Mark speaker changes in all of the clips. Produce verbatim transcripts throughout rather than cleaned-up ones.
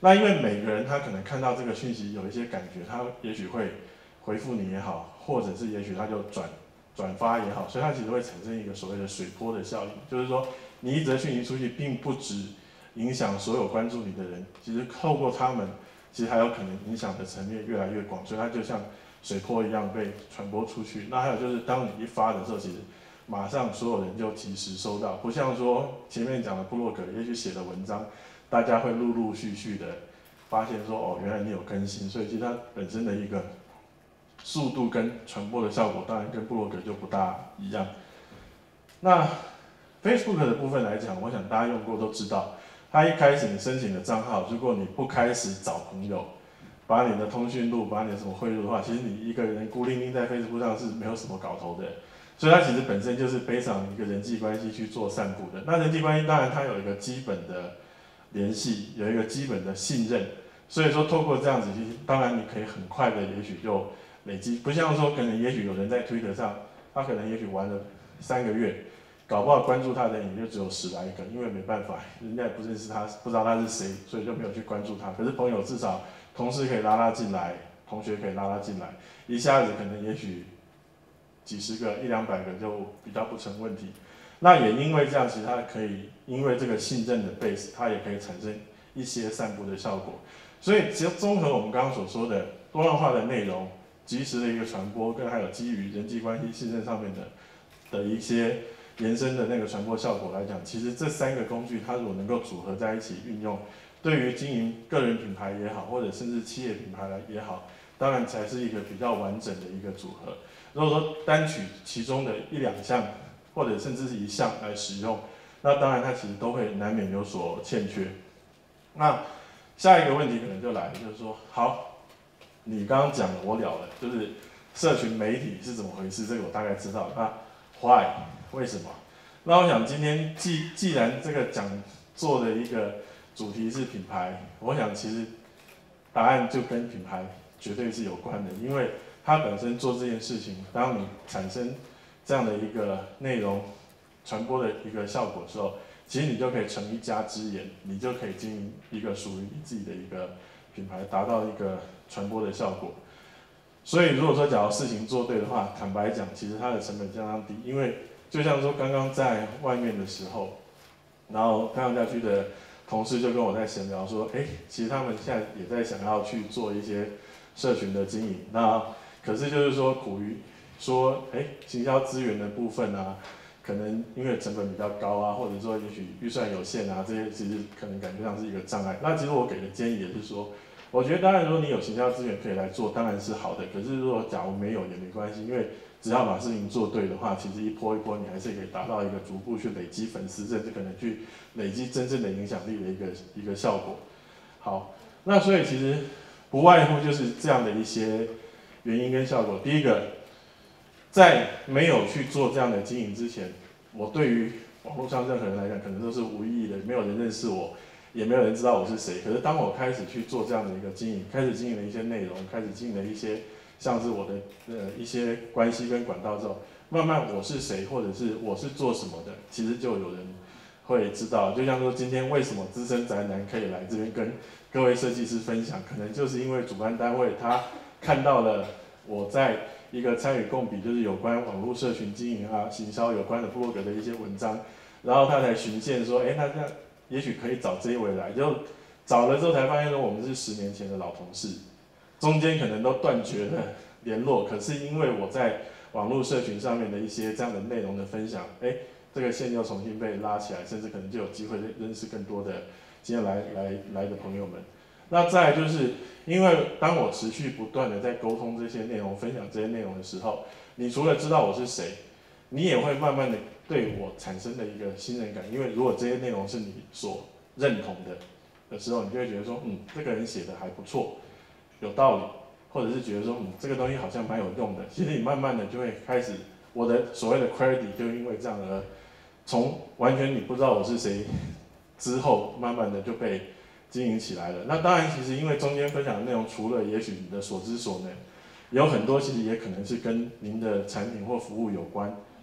Speaker 1: 那因为每个人他可能看到这个讯息有一些感觉，他也许会回复你也好，或者是也许他就转转发也好，所以它其实会产生一个所谓的水波的效应，就是说你一则讯息出去，并不只影响所有关注你的人，其实透过他们，其实还有可能影响的层面越来越广，所以它就像水波一样被传播出去。那还有就是，当你一发的时候，其实马上所有人就及时收到，不像说前面讲的部落格，也许写的文章，大家会陆陆续续的发现说，哦，原来你有更新，所以其实它本身的一个速度跟传播的效果，当然跟部落格就不大一样。那 Facebook 的部分来讲，我想大家用过都知道，它一开始你申请的账号，如果你不开始找朋友，把你的通讯录、把你的什么汇入的话，其实你一个人孤零零在 Facebook 上是没有什么搞头的。所以它其实本身就是背上一个人际关系去做散布的。那人际关系当然它有一个基本的联系，有一个基本的信任。所以说透过这样子，其实当然你可以很快的，也许就累积，不像说可能也许有人在 Twitter 上，他可能也许玩了三个月。搞不好关注他的人也就只有十来个，因为没办法，人家也不认识他，不知道他是谁，所以就没有去关注他。可是朋友至少同事可以拉拉进来，同学可以拉拉进来，一下子可能也许几十个、一两百个就比较不成问题。那也因为这样，其实它可以因为这个信任的 base， 它也可以产生一些散布的效果。所以其实综合我们刚刚所说的多样化的内容、及时的一个传播，跟还有基于人际关系信任上面的的一些延伸的那个传播效果来讲，其实这三个工具它如果能够组合在一起运用，对于经营个人品牌也好，或者甚至企业品牌也好，当然才是一个比较完整的一个组合。如果说单取其中的一两项，或者甚至是一项来使用，那当然它其实都会难免有所欠缺。那下一个问题可能就来了，就是说，好，你刚刚讲了，我了了，就是社群媒体是怎么回事，这个我大概知道。那 why？为什么？那我想今天既既然这个讲座的一个主题是品牌，我想其实答案就跟品牌绝对是有关的，因为它本身做这件事情，当你产生这样的一个内容传播的一个效果的时候，其实你就可以成一家之言，你就可以经营一个属于你自己的一个品牌，达到一个传播的效果。所以如果说假如事情做对的话，坦白讲，其实它的成本相当低，因为就像说刚刚在外面的时候，然后太阳家居的同事就跟我在闲聊说，哎，其实他们现在也在想要去做一些社群的经营，那可是就是说苦于说，哎，行销资源的部分啊，可能因为成本比较高啊，或者说也许预算有限啊，这些其实可能感觉上是一个障碍。那其实我给的建议也是说，我觉得当然如果你有行销资源可以来做，当然是好的。可是如果假如没有也没关系，因为只要把事情做对的话，其实一波一波你还是可以达到一个逐步去累积粉丝，甚至可能去累积真正的影响力的一个一个效果。好，那所以其实不外乎就是这样的一些原因跟效果。第一个，在没有去做这样的经营之前，我对于网络上任何人来讲，可能都是无意义的，没有人认识我，也没有人知道我是谁。可是当我开始去做这样的一个经营，开始经营了一些内容，开始经营了一些像是我的呃一些关系跟管道之后，慢慢我是谁，或者是我是做什么的，其实就有人会知道。就像说今天为什么资深宅男可以来这边跟各位设计师分享，可能就是因为主办单位他看到了我在一个参与共笔，就是有关网络社群经营啊、行销有关的部落格的一些文章，然后他才循线说，哎，那这样也许可以找这一位来，就找了之后才发现说我们是十年前的老同事。中间可能都断绝了联络，可是因为我在网络社群上面的一些这样的内容的分享，哎，这个线又重新被拉起来，甚至可能就有机会认识更多的今天来来来的朋友们。那再来就是因为当我持续不断的在沟通这些内容、分享这些内容的时候，你除了知道我是谁，你也会慢慢的对我产生的一个信任感，因为如果这些内容是你所认同的的时候，你就会觉得说，嗯，这个人写的还不错。有道理，或者是觉得说，嗯，这个东西好像蛮有用的。其实你慢慢的就会开始，我的所谓的 credit 就因为这样而从完全你不知道我是谁之后，慢慢的就被经营起来了。那当然，其实因为中间分享的内容，除了也许你的所知所能，有很多其实也可能是跟您的产品或服务有关，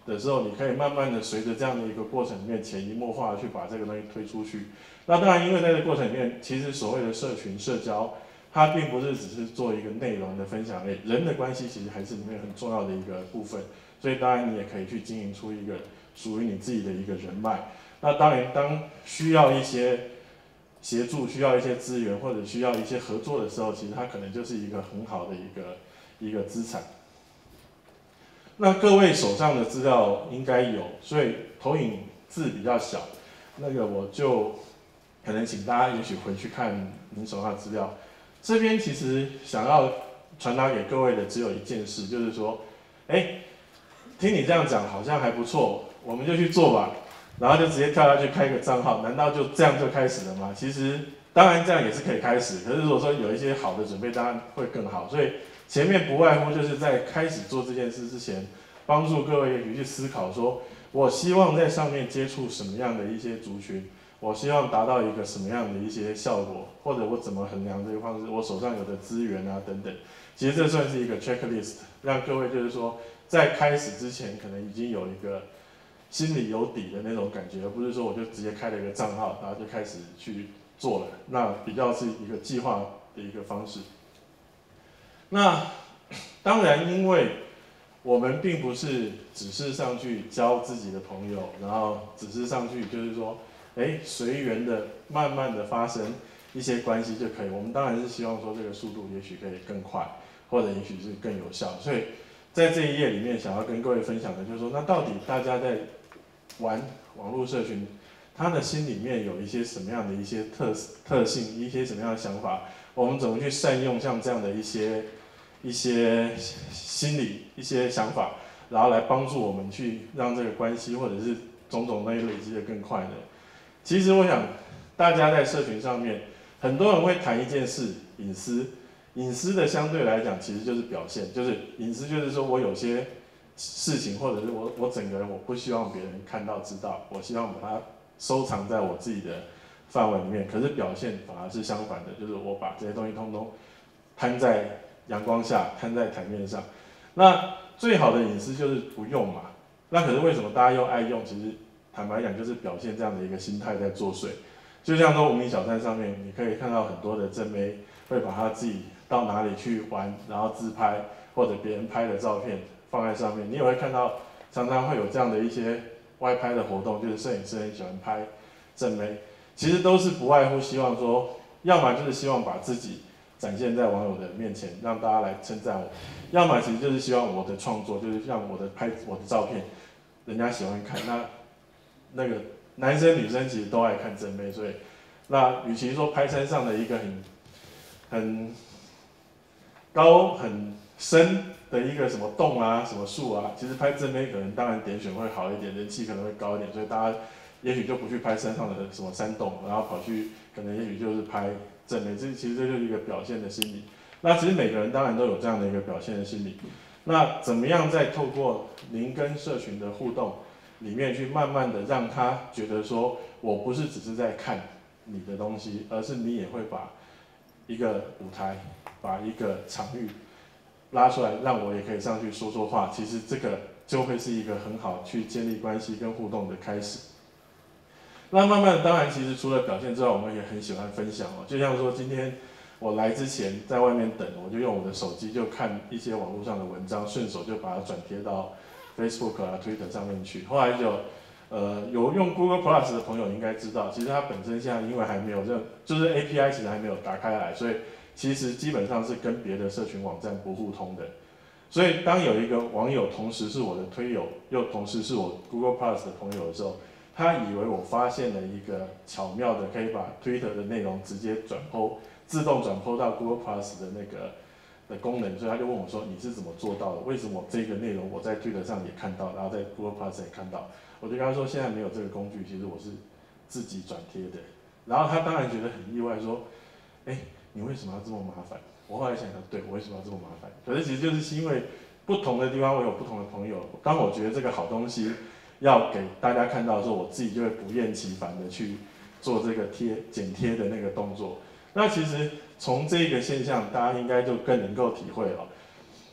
Speaker 1: 的时候，你可以慢慢的随着这样的一个过程里面，潜移默化的去把这个东西推出去。那当然，因为在这个过程里面，其实所谓的社群社交，它并不是只是做一个内容的分享类，人的关系其实还是里面很重要的一个部分。所以当然你也可以去经营出一个属于你自己的一个人脉。那当然，当需要一些协助、需要一些资源或者需要一些合作的时候，其实它可能就是一个很好的一个一个资产。那各位手上的资料应该有，所以投影字比较小，那个我就可能请大家也许回去看您手上的资料。这边其实想要传达给各位的只有一件事，就是说，哎，听你这样讲好像还不错，我们就去做吧。然后就直接跳下去开一个账号，难道就这样就开始了吗？其实当然这样也是可以开始，可是如果说有一些好的准备，当然会更好。所以前面不外乎就是在开始做这件事之前，帮助各位也许去思考说，我希望在上面接触什么样的一些族群，我希望达到一个什么样的一些效果，或者我怎么衡量这个方式，我手上有的资源啊等等。其实这算是一个 checklist， 让各位就是说在开始之前可能已经有一个心里有底的那种感觉，而不是说我就直接开了一个账号，然后就开始去做了。那比较是一个计划的一个方式。那当然，因为我们并不是只是上去交自己的朋友，然后只是上去就是说，哎，随缘的、慢慢的发生一些关系就可以。我们当然是希望说这个速度也许可以更快，或者也许是更有效。所以在这一页里面，想要跟各位分享的就是说，那到底大家在玩网络社群，他的心里面有一些什么样的一些特特性，一些什么样的想法，我们怎么去善用像这样的一些一些心理、一些想法，然后来帮助我们去让这个关系或者是种种东西累积的更快呢？其实我想，大家在社群上面，很多人会谈一件事，隐私。隐私的相对来讲，其实就是表现，就是隐私就是说我有些事情，或者是我我整个人我不希望别人看到知道，我希望把它收藏在我自己的范围里面。可是表现反而是相反的，就是我把这些东西通通摊在阳光下，摊在台面上。那最好的隐私就是不用嘛。那可是为什么大家又爱用？其实坦白讲，就是表现这样的一个心态在作祟。就像说无名小站上面，你可以看到很多的正妹会把他自己到哪里去玩，然后自拍或者别人拍的照片放在上面。你也会看到常常会有这样的一些外拍的活动，就是摄影师很喜欢拍正妹，其实都是不外乎希望说，要么就是希望把自己展现在网友的面前，让大家来称赞我；要么其实就是希望我的创作，就是像我的拍我的照片，人家喜欢看。那那个男生女生其实都爱看正妹，所以那与其说拍山上的一个很很高很深的一个什么洞啊、什么树啊，其实拍正妹可能当然点选会好一点，人气可能会高一点，所以大家也许就不去拍山上的什么山洞，然后跑去可能也许就是拍正妹，这其实这就是一个表现的心理。那其实每个人当然都有这样的一个表现的心理。那怎么样在透过您跟社群的互动里面去慢慢的让他觉得说，我不是只是在看你的东西，而是你也会把一个舞台，把一个场域拉出来，让我也可以上去说说话。其实这个就会是一个很好去建立关系跟互动的开始。那慢慢的，当然其实除了表现之外，我们也很喜欢分享哦。就像说今天我来之前在外面等，我就用我的手机就看一些网络上的文章，顺手就把它转贴到 Facebook 啊、Twitter 上面去。后来就呃有用 Google Plus 的朋友应该知道，其实它本身现在因为还没有任，就是 A P I 其实还没有打开来，所以其实基本上是跟别的社群网站不互通的。所以当有一个网友同时是我的推友，又同时是我 Google Plus 的朋友的时候，他以为我发现了一个巧妙的可以把 Twitter 的内容直接转 po， 自动转 po 到 Google Plus 的那个的功能，所以他就问我说：“你是怎么做到的？为什么这个内容我在 Twitter 上也看到，然后在 Google Plus 也看到？”我就跟他说：“现在没有这个工具，其实我是自己转贴的。”然后他当然觉得很意外，说：“哎，你为什么要这么麻烦？”我后来想想，对我为什么要这么麻烦？可是其实就是因为不同的地方我有不同的朋友，当我觉得这个好东西要给大家看到的时候，我自己就会不厌其烦的去做这个贴剪贴的那个动作。那其实从这个现象，大家应该就更能够体会了。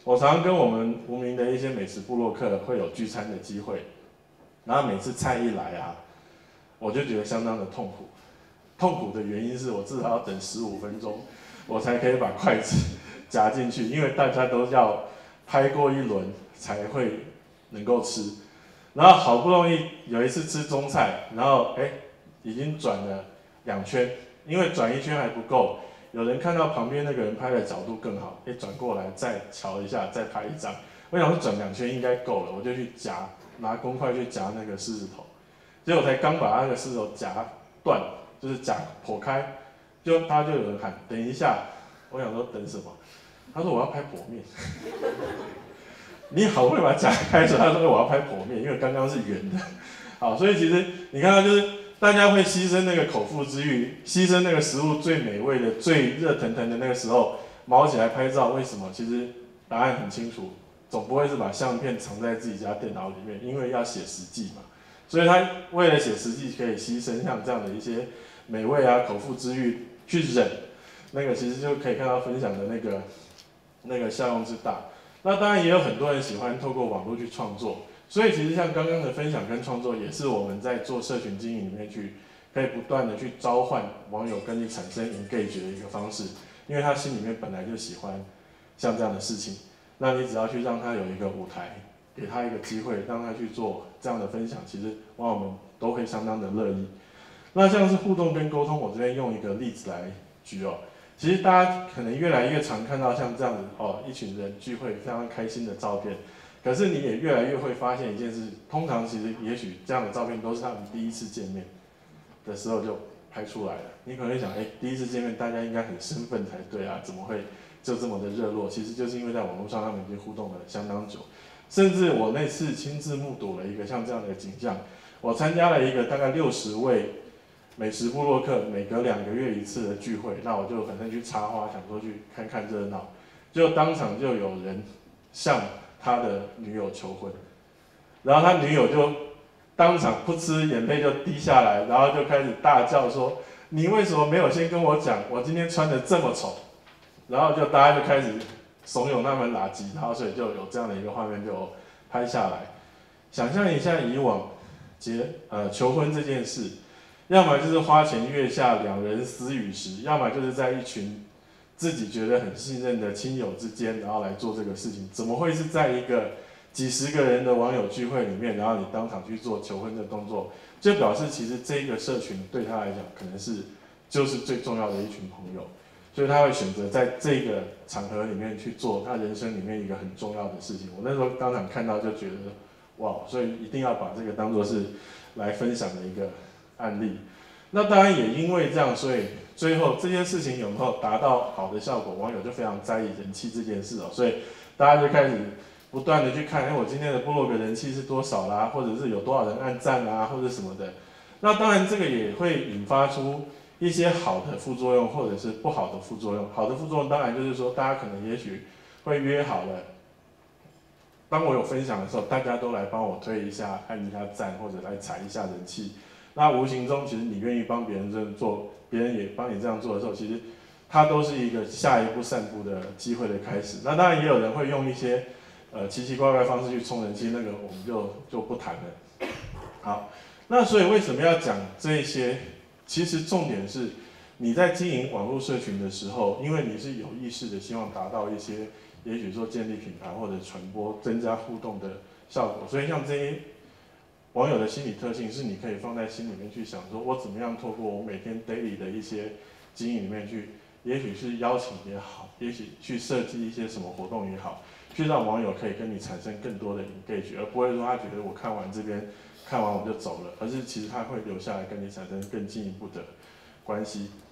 Speaker 1: 我常常跟我们无名的一些美食部落客会有聚餐的机会，然后每次菜一来啊，我就觉得相当的痛苦。痛苦的原因是我至少要等十五分钟，我才可以把筷子夹进去，因为大家都要拍过一轮才会能够吃。然后好不容易有一次吃中菜，然后哎，已经转了两圈，因为转一圈还不够。有人看到旁边那个人拍的角度更好，哎，转过来再瞧一下，再拍一张。我想说转两圈应该够了，我就去夹，拿公筷去夹那个狮子头。结果才刚把那个狮子头夹断，就是夹剖开，就他就有人喊等一下。我想说等什么？他说我要拍剖面。你好会把它夹开，所以他说我要拍剖面，因为刚刚是圆的。好，所以其实你看到就是。大家会牺牲那个口腹之欲，牺牲那个食物最美味的、最热腾腾的那个时候，毛起来拍照。为什么？其实答案很清楚，总不会是把相片藏在自己家电脑里面，因为要写实际嘛。所以他为了写实际，可以牺牲像这样的一些美味啊、口腹之欲去忍，那个其实就可以看到分享的那个那个效用之大。那当然也有很多人喜欢透过网络去创作。所以其实像刚刚的分享跟创作，也是我们在做社群经营里面去，可以不断的去召唤网友跟你产生 engage 的一个方式，因为他心里面本来就喜欢像这样的事情，那你只要去让他有一个舞台，给他一个机会，让他去做这样的分享，其实网友们都会相当的乐意。那像是互动跟沟通，我这边用一个例子来举哦，其实大家可能越来越常看到像这样子哦，一群人聚会非常开心的照片。可是你也越来越会发现一件事，通常其实也许这样的照片都是他们第一次见面的时候就拍出来了。你可能会想，哎，第一次见面大家应该很兴奋才对啊，怎么会就这么的热络？其实就是因为在网络上他们已经互动了相当久，甚至我那次亲自目睹了一个像这样的景象。我参加了一个大概六十位美食部落客每隔两个月一次的聚会，那我就反正去插花，想说去看看热闹，就当场就有人向他的女友求婚，然后他女友就当场噗嗤眼泪就滴下来，然后就开始大叫说：“你为什么没有先跟我讲？我今天穿的这么丑。”然后就大家就开始怂恿他们拉吉他，所以就有这样的一个画面就拍下来。想象一下以往结呃求婚这件事，要么就是花前月下两人私语时，要么就是在一群自己觉得很信任的亲友之间，然后来做这个事情，怎么会是在一个几十个人的网友聚会里面，然后你当场去做求婚的动作？就表示其实这个社群对他来讲，可能是就是最重要的一群朋友，所以他会选择在这个场合里面去做他人生里面一个很重要的事情。我那时候当场看到就觉得，哇，所以一定要把这个当作是来分享的一个案例。那当然也因为这样，所以最后这件事情有没有达到好的效果，网友就非常在意人气这件事哦，所以大家就开始不断的去看，哎，我今天的部落格人气是多少啦，或者是有多少人按赞啊，或者什么的。那当然这个也会引发出一些好的副作用，或者是不好的副作用。好的副作用当然就是说，大家可能也许会约好了，当我有分享的时候，大家都来帮我推一下，按一下赞，或者来踩一下人气。那无形中，其实你愿意帮别人这样做，别人也帮你这样做的时候，其实它都是一个下一步散步的机会的开始。那当然也有人会用一些呃奇奇怪怪的方式去冲人气，那个我们就就不谈了。好，那所以为什么要讲这些？其实重点是你在经营网络社群的时候，因为你是有意识的希望达到一些，也许说建立品牌或者传播、增加互动的效果，所以像这些网友的心理特性是你可以放在心里面去想，说我怎么样透过我每天 daily 的一些经营里面去，也许是邀请也好，也许去设计一些什么活动也好，去让网友可以跟你产生更多的 engage， 而不会说他觉得我看完这边看完我就走了，而是其实他会留下来跟你产生更进一步的关系。